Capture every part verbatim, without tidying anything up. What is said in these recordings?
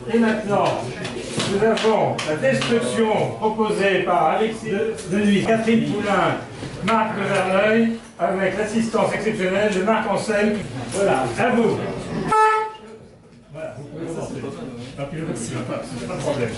Et maintenant, nous avons la destruction proposée par Alexis Denuy, Catherine Poulain, Marc de Verneuil, avec l'assistance exceptionnelle de Marc Ancel. Voilà, à vous. Voilà, vous pouvez commencer. Pas de problème.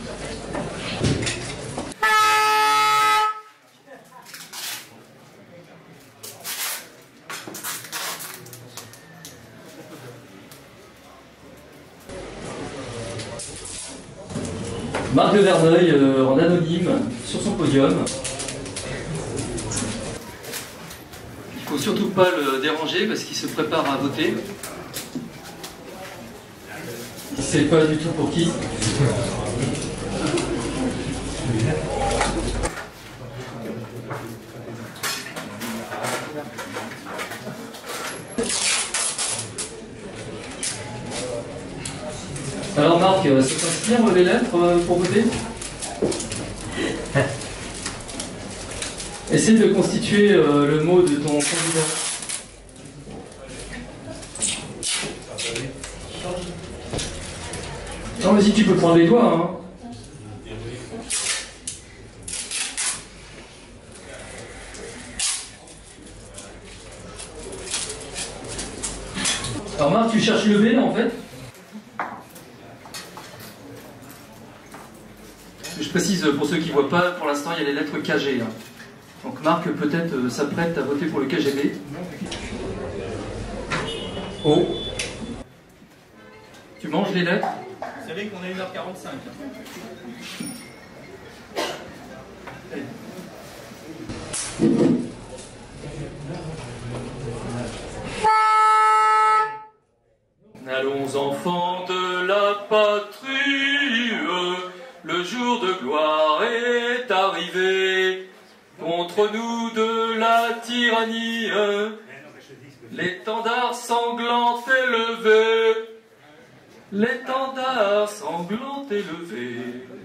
Marc de Verneuil euh, en anonyme sur son podium. Il faut surtout pas le déranger parce qu'il se prépare à voter. Il sait pas du tout pour qui. Alors Marc, ça t'inspire les lettres pour voter? Essaye de constituer euh, le mot de ton candidat. Non, vas-y, tu peux prendre les doigts. Hein. Alors Marc, tu cherches le B là en fait? Je précise pour ceux qui ne voient pas, pour l'instant il y a les lettres K G. Hein. Donc Marc peut-être euh, s'apprête à voter pour le K G B. O. Tu manges les lettres? Vous savez qu'on a une heure quarante-cinq. Allons enfants de la patrie, le jour de gloire est arrivé. Contre nous de la tyrannie, l'étendard sanglant est levé. L'étendard sanglant est levé.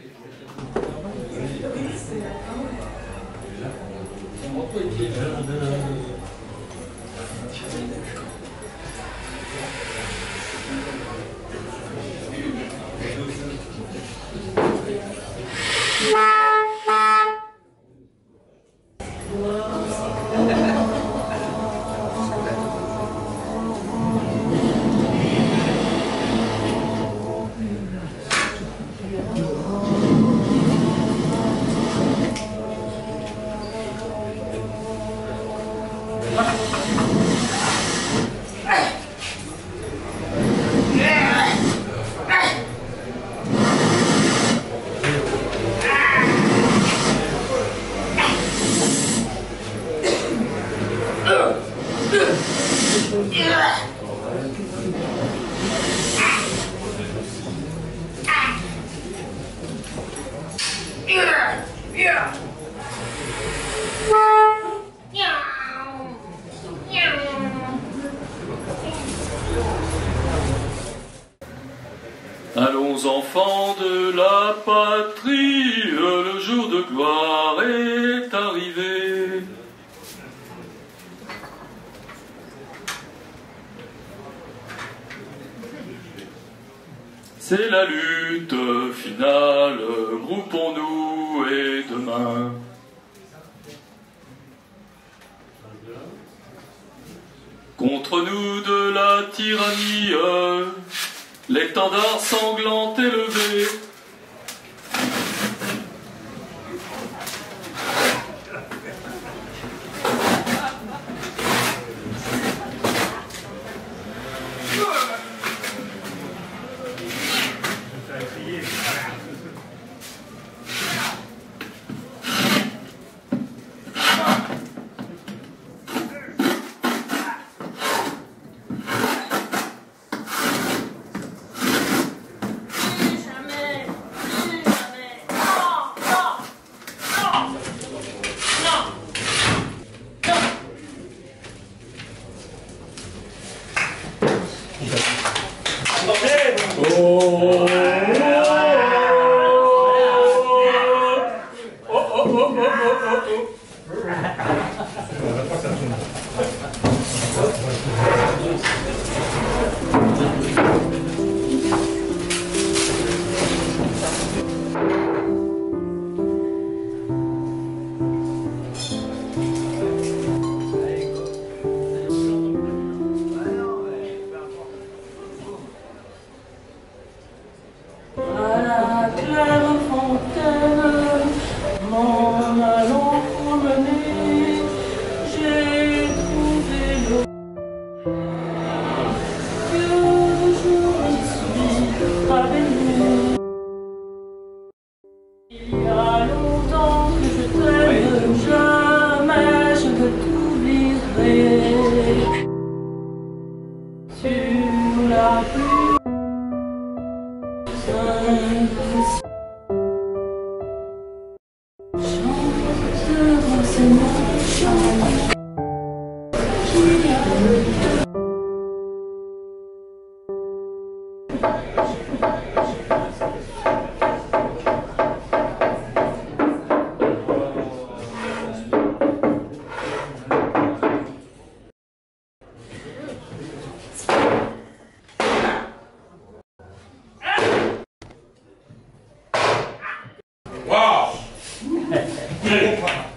Allons enfants de la patrie, le jour de gloire est arrivé. C'est la lutte finale, groupons-nous et demain. Contre nous de la tyrannie, l'étendard sanglant est levé. m'allant promener, j'ai trouvé l'eau. Que je suis parvenue. Il y a longtemps que je t'aime, jamais je ne t'oublierai. Sur la pluie, chante, c'est mon chant. Wow!